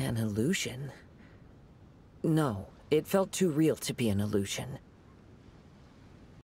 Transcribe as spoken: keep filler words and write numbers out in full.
An illusion? No, it felt too real to be an illusion.